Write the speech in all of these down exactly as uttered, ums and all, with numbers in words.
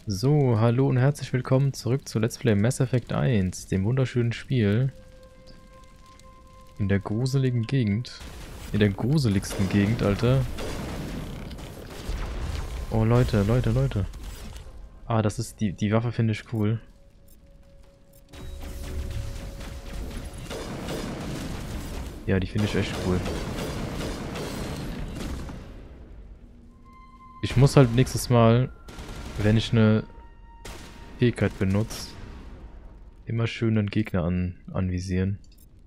So, hallo und herzlich willkommen zurück zu Let's Play Mass Effect eins, dem wunderschönen Spiel in der gruseligen Gegend. In der gruseligsten Gegend, Alter. Oh, Leute, Leute, Leute. Ah, das ist die, die Waffe finde ich cool. Ja, die finde ich echt cool. Ich muss halt nächstes Mal, wenn ich eine Fähigkeit benutze, immer schön einen Gegner an, anvisieren.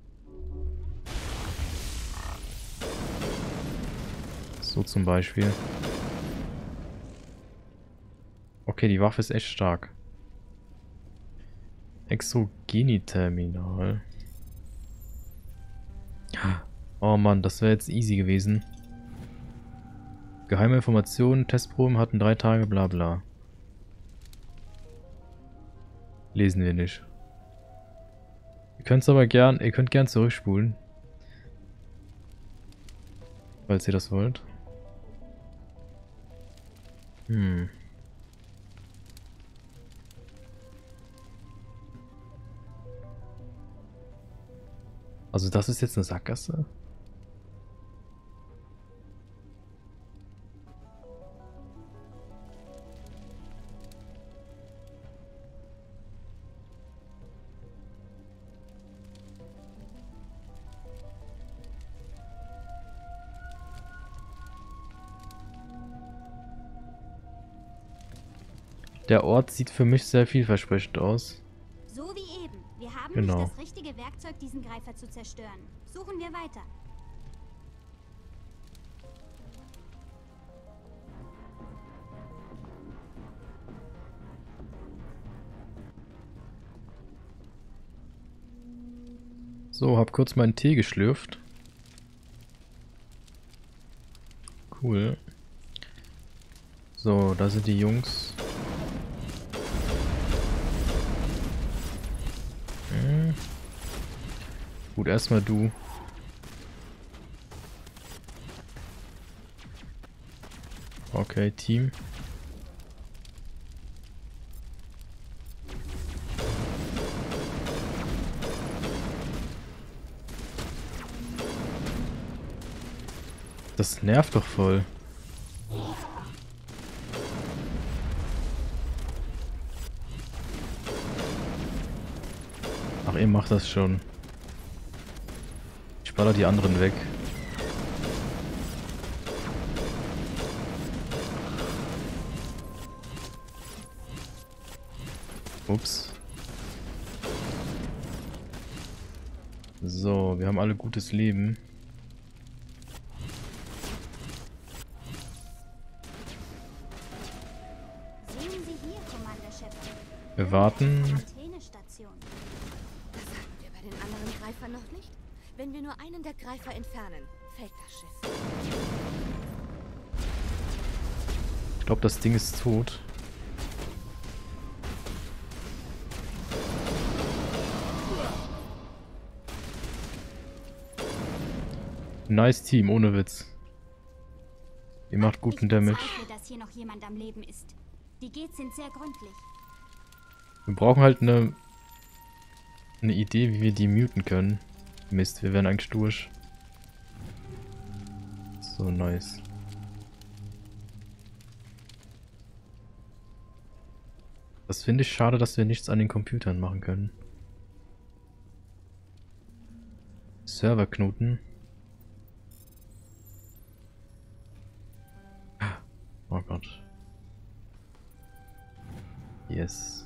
So zum Beispiel. Okay, die Waffe ist echt stark. Exogeni-Terminal. Oh Mann, das wäre jetzt easy gewesen. Geheime Informationen, Testproben hatten drei Tage, bla bla. Lesen wir nicht. Ihr könnt es aber gern, ihr könnt gern zurückspulen. Falls ihr das wollt. Hm. Also das ist jetzt eine Sackgasse? Der Ort sieht für mich sehr vielversprechend aus. So wie eben. Wir haben Genau. nicht das richtige Werkzeug, diesen Greifer zu zerstören. Suchen wir weiter. So, hab kurz meinen Tee geschlürft. Cool. So, da sind die Jungs. Hm. Gut, erstmal du. Okay, Team. Das nervt doch voll. Ach, ihr macht das schon. Ich baller die anderen weg. Ups. So, wir haben alle gutes Leben. Sehen Sie hier, Commander-Chef. Wir warten. Quarantänestation. Das hatten wir bei den anderen Greifern noch nicht. Wenn wir nur einen der Greifer entfernen, fällt das Schiff. Ich glaube, das Ding ist tot. Nice Team, ohne Witz. Ihr macht guten Ich Damage. bezweifle, dass hier noch jemand am Leben ist. Die Gates sind sehr gründlich. Wir brauchen halt eine eine Idee, wie wir die muten können. Mist, wir werden eigentlich durch. So nice. Das finde ich schade, dass wir nichts an den Computern machen können. Serverknoten. Oh Gott. Yes.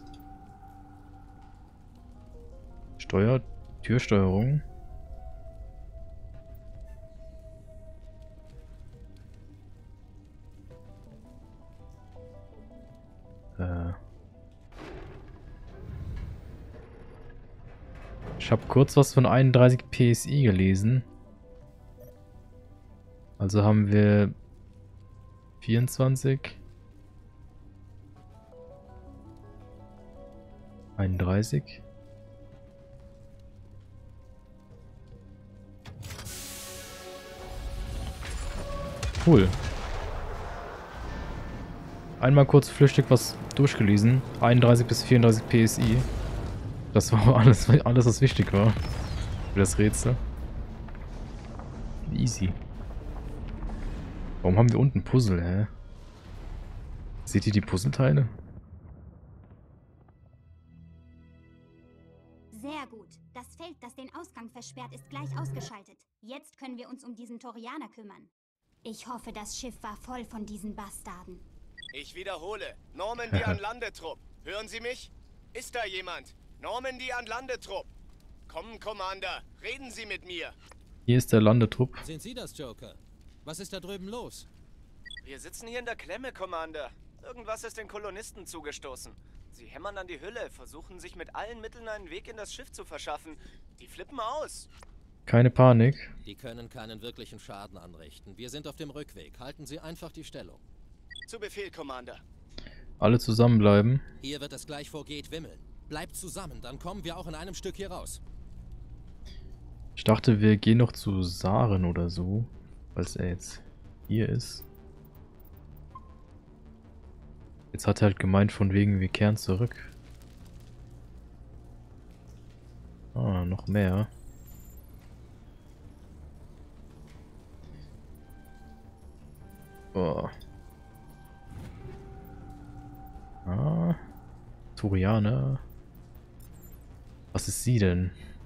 Steuer, Türsteuerung. Äh. Ich habe kurz was von einunddreißig P S I gelesen. Also haben wir vierundzwanzig. einunddreißig. Cool. einmal kurz flüchtig was durchgelesen. einunddreißig bis vierunddreißig P S I. Das war alles, alles was wichtig war. Für das Rätsel. Easy. Warum haben wir unten Puzzle, hä? Seht ihr die Puzzleteile? Sehr gut. Das Feld, das den Ausgang versperrt, ist gleich ausgeschaltet. Jetzt können wir uns um diesen Torianer kümmern. Ich hoffe, das Schiff war voll von diesen Bastarden. Ich wiederhole. Normandy an Landetrupp. Hören Sie mich? Ist da jemand? Normandy an Landetrupp. Kommen, Commander. Reden Sie mit mir. Hier ist der Landetrupp. Sind Sie das, Joker? Was ist da drüben los? Wir sitzen hier in der Klemme, Commander. Irgendwas ist den Kolonisten zugestoßen. Sie hämmern an die Hülle, versuchen sich mit allen Mitteln einen Weg in das Schiff zu verschaffen. Die flippen aus. Keine Panik. Die können keinen wirklichen Schaden anrichten. Wir sind auf dem Rückweg. Halten Sie einfach die Stellung. Zu Befehl, Commander. Alle zusammenbleiben. Hier wird es gleich vor Geht wimmeln. Bleibt zusammen, dann kommen wir auch in einem Stück hier raus. Ich dachte, wir gehen noch zu Saren oder so. Falls er jetzt hier ist. Jetzt hat er halt gemeint, von wegen, wir kehren zurück. Ah, noch mehr. Oh. Ah. Torianer. Was ist sie denn?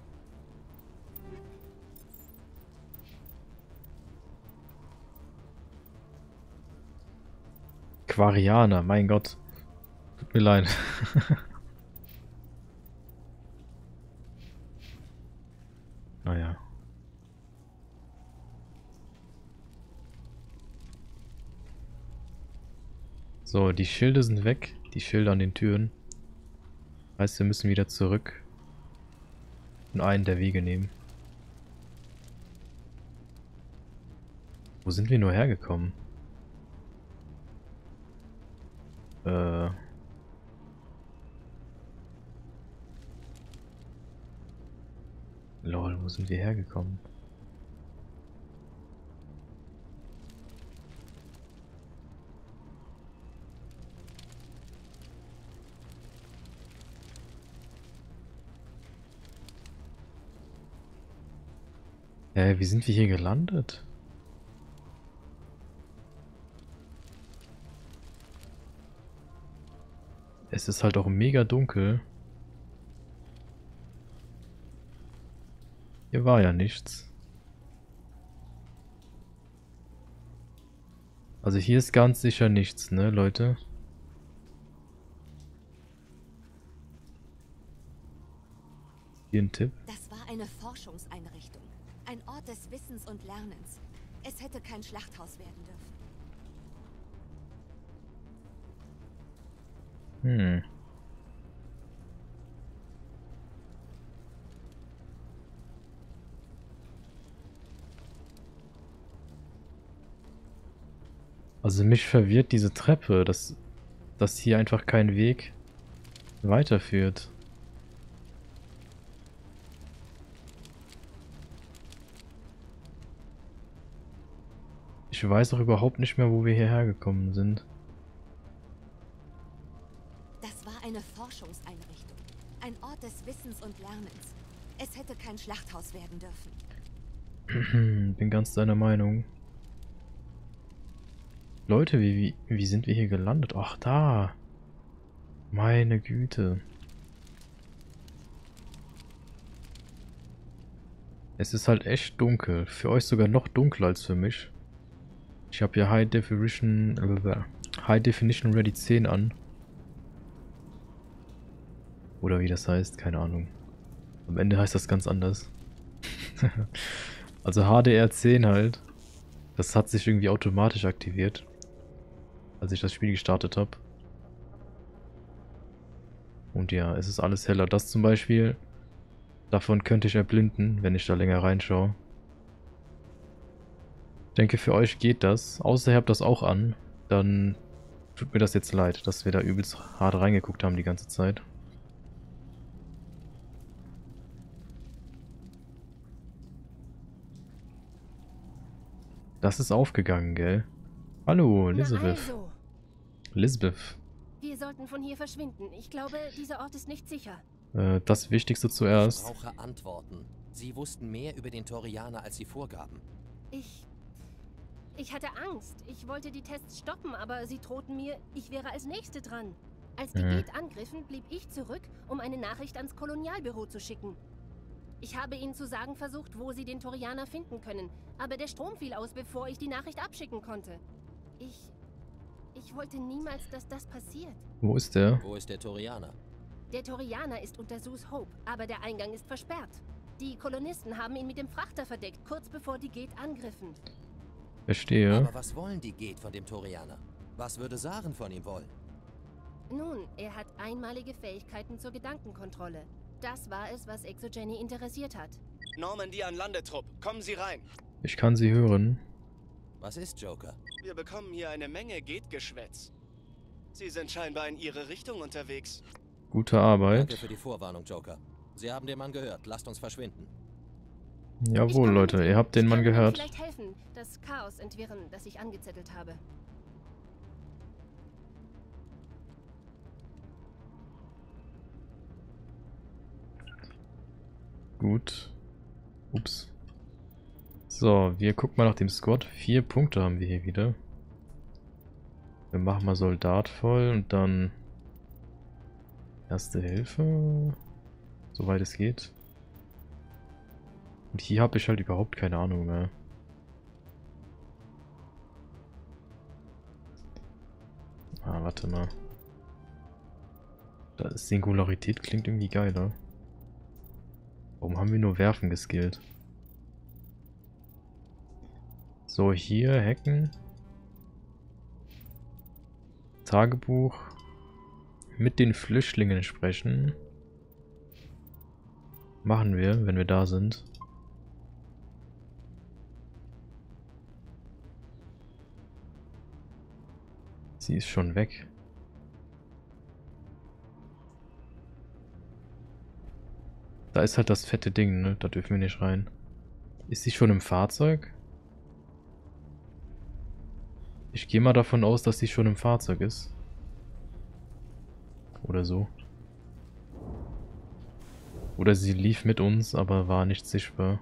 Quarianer, mein Gott. Tut mir leid. Naja. So, die Schilde sind weg. Die Schilder an den Türen. Heißt, wir müssen wieder zurück und einen der Wege nehmen. Wo sind wir nur hergekommen? Äh... Lol, wo sind wir hergekommen? Hä, wie sind wir hier gelandet? Es ist halt auch mega dunkel. Hier war ja nichts. Also hier ist ganz sicher nichts, ne, Leute? Hier ein Tipp. Das war eine Forschungseinrichtung. Ein Ort des Wissens und Lernens. Es hätte kein Schlachthaus werden dürfen. Hm. Also mich verwirrt diese Treppe, dass, dass hier einfach kein Weg weiterführt. Ich weiß auch überhaupt nicht mehr, wo wir hierher gekommen sind. Das war eine Forschungseinrichtung. Ein Ort des Wissens und Lernens. Es hätte kein Schlachthaus werden dürfen. Bin ganz deiner Meinung. Leute, wie, wie, wie sind wir hier gelandet? Ach, da. Meine Güte. Es ist halt echt dunkel. Für euch sogar noch dunkler als für mich. Ich habe hier High Definition, äh, High Definition Ready zehn an. Oder wie das heißt, keine Ahnung. Am Ende heißt das ganz anders. Also H D R zehn halt. Das hat sich irgendwie automatisch aktiviert, als ich das Spiel gestartet habe. Und ja, es ist alles heller. Das zum Beispiel, davon könnte ich erblinden, wenn ich da länger reinschaue. Ich denke, für euch geht das. Außer ihr habt das auch an, dann tut mir das jetzt leid, dass wir da übelst hart reingeguckt haben die ganze Zeit. Das ist aufgegangen, gell? Hallo, Elizabeth. Na also. Lisbeth. Wir sollten von hier verschwinden. Ich glaube, dieser Ort ist nicht sicher. Äh, das Wichtigste Ich zuerst. brauche Antworten. Sie wussten mehr über den Torianer, als sie vorgaben. Ich... Ich hatte Angst. Ich wollte die Tests stoppen, aber sie drohten mir, ich wäre als Nächste dran. Als die Mhm. Gate angriffen, blieb ich zurück, um eine Nachricht ans Kolonialbüro zu schicken. Ich habe ihnen zu sagen versucht, wo sie den Torianer finden können, aber der Strom fiel aus, bevor ich die Nachricht abschicken konnte. Ich... Ich wollte niemals, dass das passiert. Wo ist der? Wo ist der Torianer? Der Torianer ist unter Sus Hope, aber der Eingang ist versperrt. Die Kolonisten haben ihn mit dem Frachter verdeckt, kurz bevor die Gate angriffen. Verstehe. Aber was wollen die Gate von dem Torianer? Was würde Saren von ihm wollen? Nun, er hat einmalige Fähigkeiten zur Gedankenkontrolle. Das war es, was Exogeny interessiert hat. Normandy an Landetrupp, kommen Sie rein. Ich kann sie hören. Was ist Joker? Wir bekommen hier eine Menge Geht-Geschwätz. Sie sind scheinbar in Ihre Richtung unterwegs. Gute Arbeit. Danke für die Vorwarnung, Joker. Sie haben den Mann gehört. Lasst uns verschwinden. Jawohl, Ich komme Leute, mit ihr Ihnen. habt den Ich Mann kann Ihnen gehört. vielleicht helfen, das Chaos entwirren, das ich angezettelt habe. Gut. Ups. So, wir gucken mal nach dem Squad. Vier Punkte haben wir hier wieder. Wir machen mal Soldat voll und dann Erste Hilfe. Soweit es geht. Und hier habe ich halt überhaupt keine Ahnung mehr. Ah, warte mal. Da ist Singularität, klingt irgendwie geiler. Warum haben wir nur Werfen geskillt? So, hier hacken. Tagebuch. Mit den Flüchtlingen sprechen. Machen wir, wenn wir da sind. Sie ist schon weg. Da ist halt das fette Ding, ne? Da dürfen wir nicht rein. Ist sie schon im Fahrzeug? Ich gehe mal davon aus, dass sie schon im Fahrzeug ist. Oder so. Oder sie lief mit uns, aber war nicht sichtbar.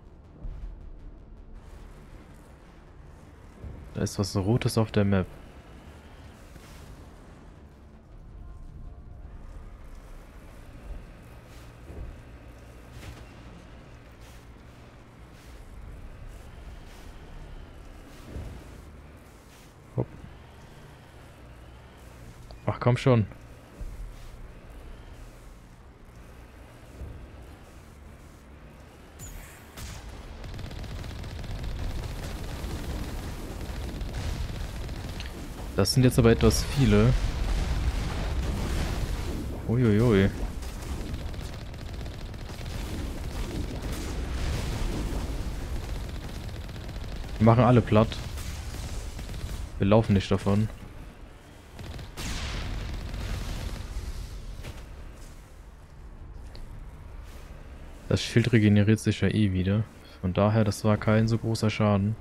Da ist was Rotes auf der Map. Hopp. Ach komm schon. Das sind jetzt aber etwas viele. Uiuiui. Wir machen alle platt. Wir laufen nicht davon. Das Schild regeneriert sich ja eh wieder. Von daher, das war kein so großer Schaden.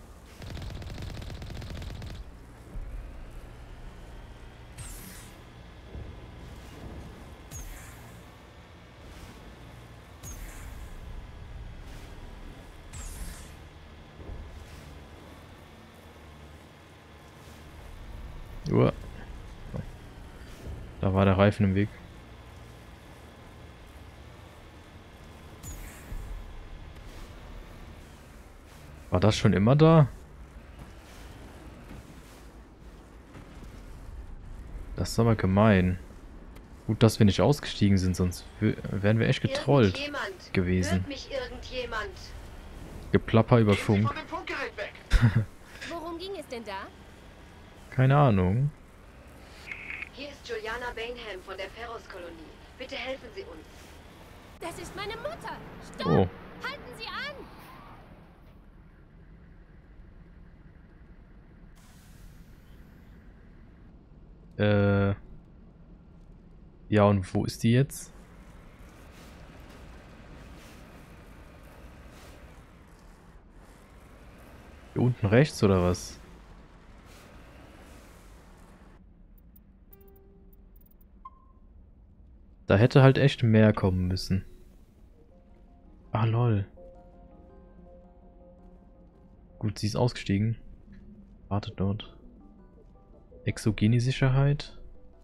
Uah. Da war der Reifen im Weg. War das schon immer da? Das ist aber gemein. Gut, dass wir nicht ausgestiegen sind, sonst wären wir echt getrollt Irgendjemand. gewesen. Hört mich irgendjemand? Geplapper über Funk. Worum ging es denn da? Keine Ahnung. Hier ist Juliana Bainham von der Ferros-Kolonie. Bitte helfen Sie uns. Das ist meine Mutter! Stopp! Oh. Halten Sie an! Äh. Ja, und wo ist die jetzt? Hier unten rechts oder was? Da hätte halt echt mehr kommen müssen. Ah, lol. Gut, sie ist ausgestiegen. Wartet dort. Exogene Sicherheit.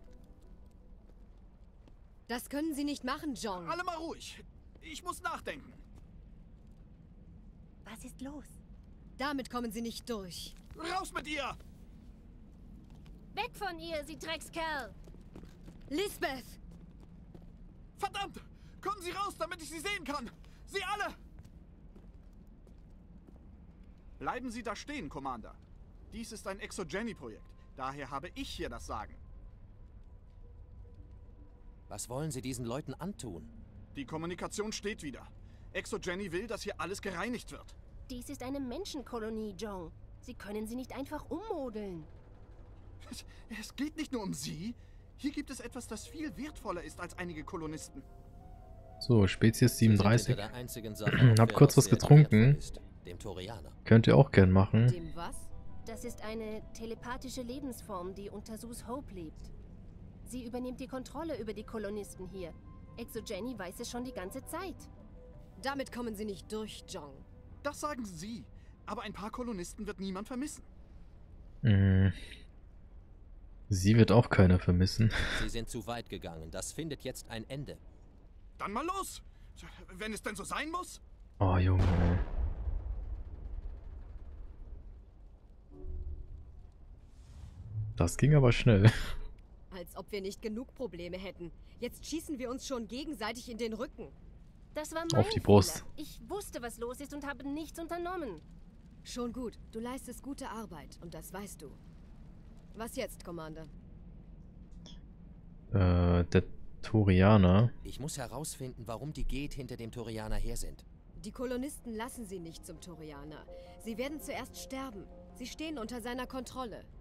Das können Sie nicht machen, John. Alle mal ruhig. Ich muss nachdenken. Was ist los? Damit kommen Sie nicht durch. Raus mit ihr! Weg von ihr, Sie Dreckskerl! Lisbeth! Verdammt! Kommen Sie raus, damit ich Sie sehen kann! Sie alle! Bleiben Sie da stehen, Commander. Dies ist ein Exogeny-Projekt. Daher habe ich hier das Sagen. Was wollen Sie diesen Leuten antun? Die Kommunikation steht wieder. Exogeny will, dass hier alles gereinigt wird. Dies ist eine Menschenkolonie, John. Sie können sie nicht einfach ummodeln. Es geht nicht nur um Sie. Hier gibt es etwas, das viel wertvoller ist als einige Kolonisten. So, Spezies siebenunddreißig. Der einzigen Sache, Hab kurz was getrunken. ist, dem Torianer. Könnt ihr auch gern machen. Dem was? Das ist eine telepathische Lebensform, die unter Sus Hope lebt. Sie übernimmt die Kontrolle über die Kolonisten hier. Exogeny weiß es schon die ganze Zeit. Damit kommen Sie nicht durch, John. Das sagen Sie. Aber ein paar Kolonisten wird niemand vermissen. Hm. Sie wird auch keiner vermissen. Sie sind zu weit gegangen. Das findet jetzt ein Ende. Dann mal los. Wenn es denn so sein muss. Oh, Junge. Ey. Das ging aber schnell. Als ob wir nicht genug Probleme hätten. Jetzt schießen wir uns schon gegenseitig in den Rücken. Das war mein Auf die Brust. Fehler. Ich wusste, was los ist und habe nichts unternommen. Schon gut. Du leistest gute Arbeit und das weißt du. Was jetzt, Commander? Äh, der Torianer. Ich muss herausfinden, warum die Geth hinter dem Torianer her sind. Die Kolonisten lassen sie nicht zum Torianer. Sie werden zuerst sterben. Sie stehen unter seiner Kontrolle.